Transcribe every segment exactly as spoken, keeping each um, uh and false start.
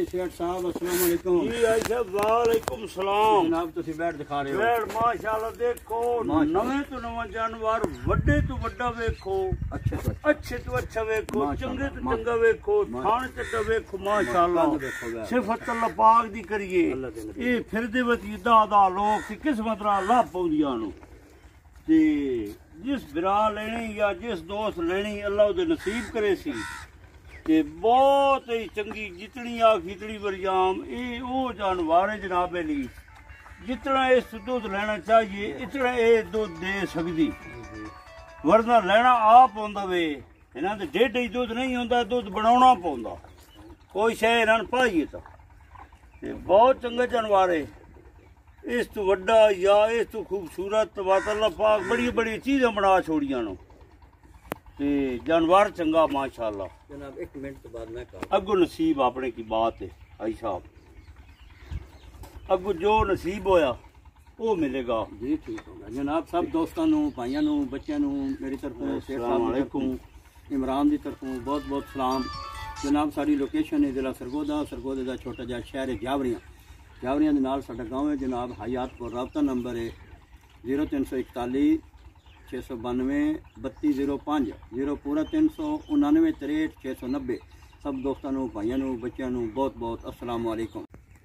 सेठ साहब अस्सलाम वालेकुम। जी भाई साहब वालेकुम सलाम। जनाब तुसी बैठ दिखा रहे हो। बैठ माशाल्लाह देखो नवे तो नवा जानवर वड्डे तो वड्डा वेखो अच्छे तो अच्छे अच्छे तो अच्छा वेखो चंगे तो चंगा वेखो खान चड्डा वेखो माशाल्लाह सिफत अल्लाह पाक दी करिए ये फिरदे वच दा दा लोग सी किस्मत दा अल्लाह पौंदियां नु ते जिस बिरा लेनी या जिस दोस्त लेनी अल्लाह उहदे नसीब करे सी ते बहुत ही चंगी जितनी आ खिचड़ी वरियाम ये वो जानवर है जनाब अली जितना इस दुध लेना चाहिए इतना ये दुध दे सकती वरना लेना आप पौंदा वे इन्हां दे डेढ़ ही दुध नहीं होंदा दुध बनाना पौंदा कोई शय इन्हां पाइए तो बहुत चंगा जानवर है इस तो वड्डा या इस तो खूबसूरत बात अल्लाह पाक बड़ी बड़ी चीज़ें बना छोड़ियां नो ते जानवर चंगा माशाल्लाह। जनाब एक मिनट के बाद मैं कहूँ अगो नसीब अपने की बात है भाई साहब अगो जो नसीब होया वो मिलेगा। जी ठीक होगा जनाब सब दोस्तों भाइयों बच्चों मेरी तरफों शेख साहब इमरान की तरफों बहुत बहुत सलाम। जनाब साड़ी लोकेशन है जिला सरगोदा सरगोदे का छोटा जिहा शहर है जावरियां जावरियां के नाल साडा गाँव है जनाब हयातपुर राबता नंबर है जीरो तीन सौ इकताली छे सौ बानवे बत्ती जीरो पाँच जीरो पूरा तीन सौ उन्नवे तिरेठ छे सौ नब्बे सब दोस्तों भाइयों बच्चों बहुत बहुत अस्सलाम वालेकुम।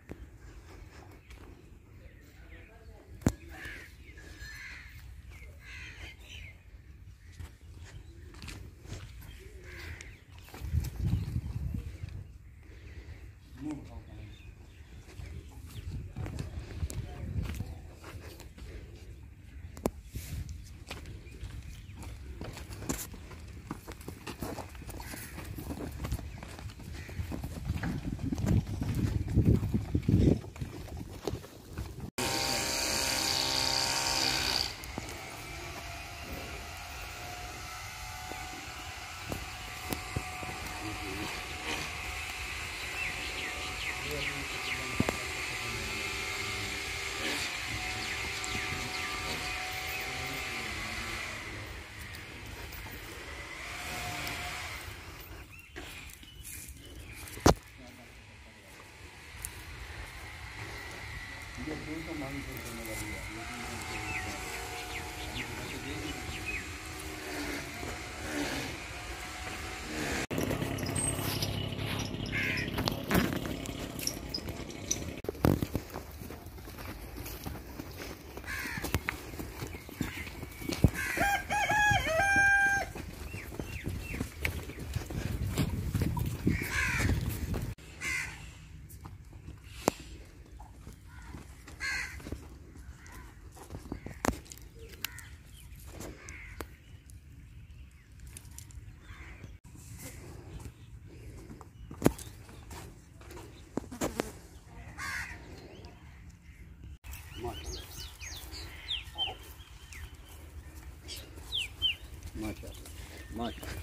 माशाअल्लाह माशाअल्लाह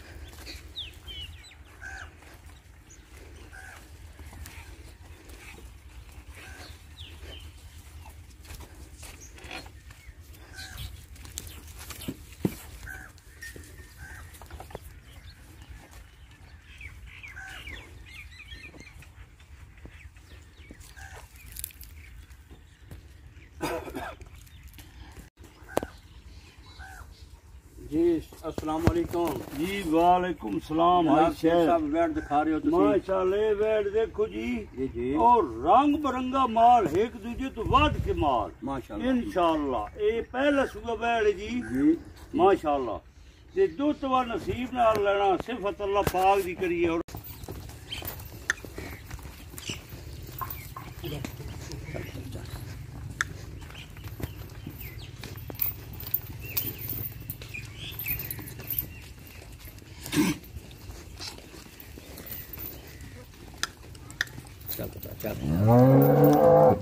जी अस्सलाम वालेकुम। जी वालेकुम सलाम। सब बैठ दिखा रहे हो माशाल्लाह बैठ देखो जी जी जी और रंग बिरंगा माल एक दूजे तो वाद के माल माशाल्लाह इंशाल्लाह ये पहला सुबह बैठ जी जी माशाल्लाह ते दो तवा नसीब नाल लेना सिफत अल्लाह पाक दी करिए और चल चल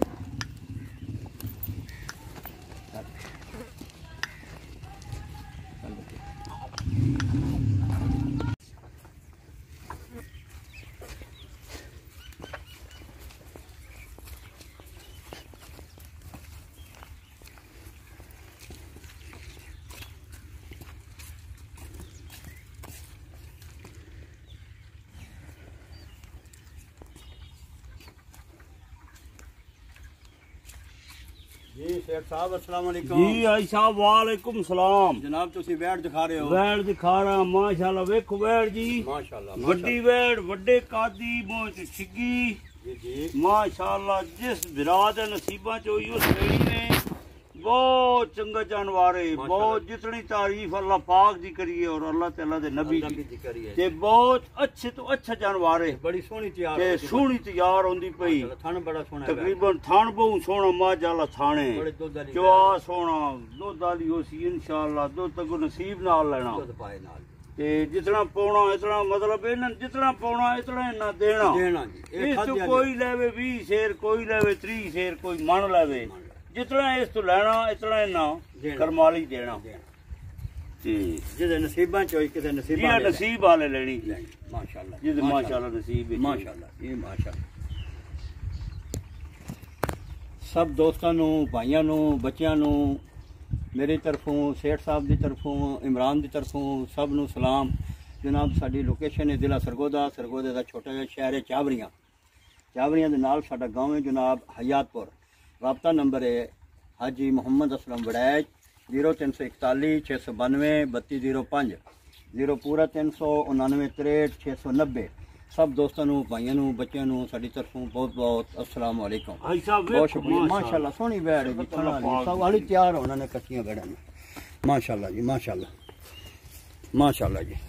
जी शेख साहब अस्सलाम वालेकुम। जी आई साहब वालेकुम सलाम। जनाब तुसी वैड़ दिखा रहे हो? वैड़ दिखा रहा माशाल्लाह। वेखो वैड़ जी माशाल्लाह, वड्डी वैड़ वड्डे कादी मोह च छिगी जी जी माशाल्लाह। जिस बिराद नसीबा च होई उस वेड़ी ने बहुत चंगा जानवर है। बहुत जितनी तारीफ अल्लाह पाक दी करिए और अल्लाह ताला दे नबी दी करिए ते बहुत अच्छे तो अच्छा जानवर है। बड़ी सोहनी तैयार ते सोहनी तैयार होंदी पई। थान बड़ा सोहना है, तकरीबन थान बहु सोहना माशाल्लाह थाने बड़े दुध वाली चवा सोहना दुध वाली होसी इंशाल्लाह। दुध तक नसीब नाल लेना दुध पाए नाल ते जितना पौना इतना मतलब इन्हें जितना पौना इतना इन्ना देना देना जी। इस तो कोई लेवे बीस शेर कोई लेवे त्री शेर कोई मन लेवे जितना इस तो लेना इतना इन्ना करमाली देना ते जिदे नसीबां च होई किते नसीब ये नसीब वाले लेनी माशाल्लाह जिदे माशाल्लाह नसीब है माशाल्लाह ये माशाल्लाह। सब दोस्तों नू भाइयों नू बच्चों नू मेरी तरफों सेठ साहब की तरफों इमरान की तरफों सब नू सलाम। जनाब साडी लोकेशन है जिला सरगोदा। सरगोदे का छोटा जिहा शहर है चावरियां। चावरियां दे नाल साडा गाँव है जनाब हयातपुर। राबता नंबर है हाजी मुहम्मद असलम वड़ैच जीरो तीन सौ इकताली छे सौ बानवे बत्ती जीरो पाँच जीरो पूरा तीन सौ उनानवे त्रेहठ छे सौ नब्बे। सब दोस्तों नू भाइयों नू बच्चों नू साडी तरफों बहुत बहुत अस्सलाम वालेकुम। बहुत शुक्रिया माशाल्लाह। सोहनी बैड़ है जी सब वाली तैयार होना ने कच्चियां बैड़ा ने माशाल्लाह जी माशाल्लाह माशाल्लाह जी।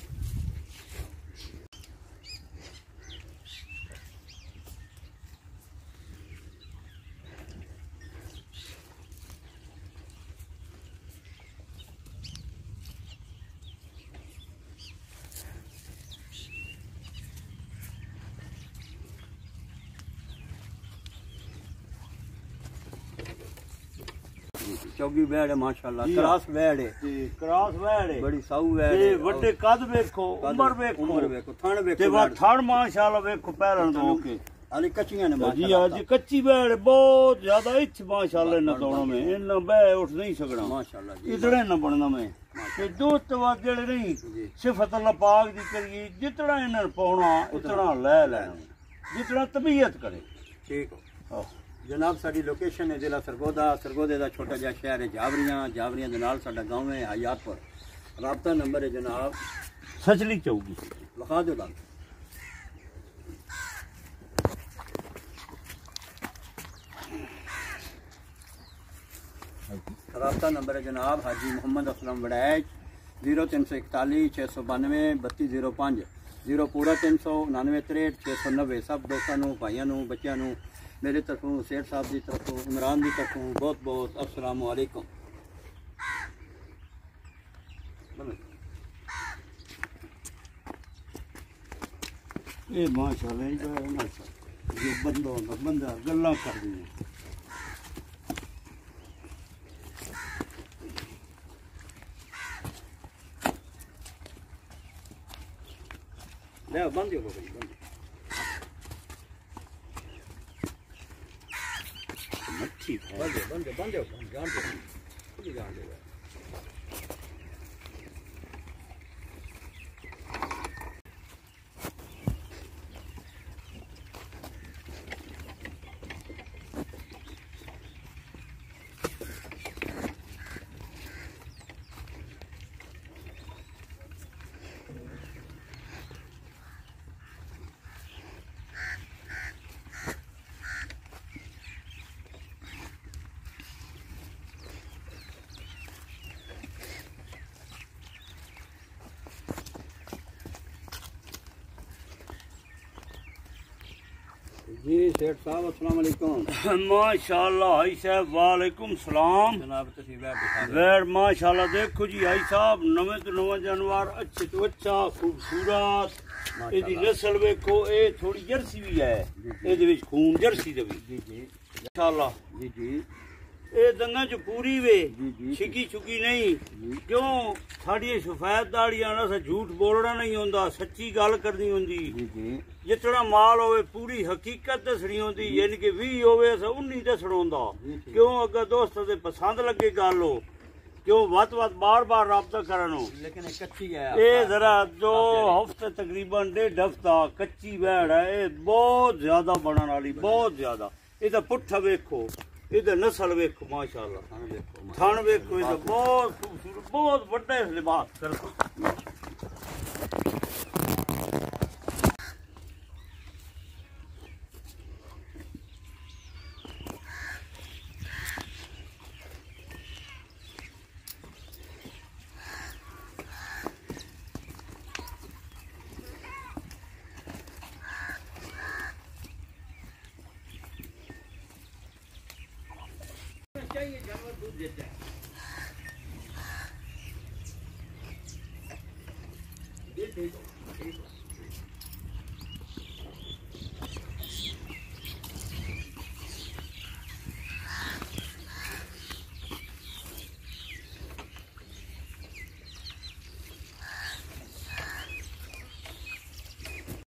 चौगी बैड़ है माशाल्लाह। क्रॉस बैड़ है क्रॉस वैड़ है बड़ी साऊ बैड़ ते है। वड्डे कद वेखो उम्र वेखो उम्र वेखो थान वेखो ते वा थान माशाल्लाह वेखो पैरन दो के हाली कच्चियां ने जी माशाल्लाह। आज कच्ची बैड़ बहुत ज्यादा इच माशाल्लाह न दोनों में इन बह उठ नहीं सकना माशाल्लाह जी इतने न बनना में ते दो तवा जेड़े नहीं सिफत अल्लाह पाक दी करिए जितना इन्हन पाउना इतना ले लेना जितना तबीयत करे ठीक हो। जनाब साडी लोकेशन है जिला सरगोदा। सरगोदे का छोटा जिहा शहर है जावरियां। जावरियां दे नाल साडा गाँव है हयातपुर। राबता नंबर है जनाब सचली चौगी लिखा दो दाल राबता नंबर है जनाब हाजी मुहम्मद असलम वड़ैच जीरो तीन सौ इकताली छे सौ बानवे बत्ती जीरो पाँच जीरो पूरा तीन सौ उनानवे त्रेहठ छे सौ नब्बे। सब दोस्तों भाइयों नू बच्चों नू मेरे तरफों शेर साहब की तरफों इमरान की तरफों बहुत बहुत अस्सलाम वालेकुम। ये माशाल्लाह जो बंदा होंदा बंदा गल्लां कर दी ले बंद हो गई बंद मच्छी है बंद बंद बंद जान दे खुद जान दे। जी शेख साहब अस्सलाम वालेकुम। माशाल्लाह हाई साहब वालेकुम सलाम। जनाब तुसी वैड़ दिखा रहे वैड़ माशाल्लाह देखो जी हाई साहब नवे तो नवा जानवर अच्छे तो अच्छा खूबसूरत ਇਹਦੀ नस्ल वेखो ये थोड़ी जर्सी भी है ਇਹਦੇ ਵਿੱਚ खून जर्सी ਦੇ ਵੀ जी जी माशाल्लाह जी जी ਇਹ ਦੰਗਾ ਚ ਪੂਰੀ ਵੇ जी जी ਛਿੱਕੀ ਛੁੱਕੀ ਨਹੀਂ ਕਿਉਂ ਸਾਡੀਆਂ ਸਫੈਦ ਦਾੜੀਆਂ ਨਾਲ ਸ ਝੂਠ ਬੋਲਣਾ ਨਹੀਂ ਹੁੰਦਾ ਸੱਚੀ ਗੱਲ ਕਰਨੀ ਹੁੰਦੀ जी जी जितना माल होवे पूरी हकीकत दसनी होंदी यानी कि भी होवे अस उन्नी दसना होंदा क्यों अगर दोस्त दे पसंद लगे गल हो क्यों वत वत बार बार राबता करन हो लेकिन कच्ची है ये जरा दो हफ्ते तकरीबन डेढ़ हफ्ता कच्ची बैड़ है ये बहुत ज्यादा बनने वाली बहुत ज्यादा ये तो पुट्ठा वेखो ਇਹਦਾ ਨਸਲ ਵੇਖੋ ਮਾਸ਼ਾਅੱਲਾ ਥਣ ਵੇਖੋ ਇਹਦਾ ਬਹੁਤ ਖੂਬਸੂਰਤ ਬਹੁਤ ਵੱਡਾ ਲਿਬਾਸ ਕਰਦਾ चाहिए जानवर दूध देता है ये देखो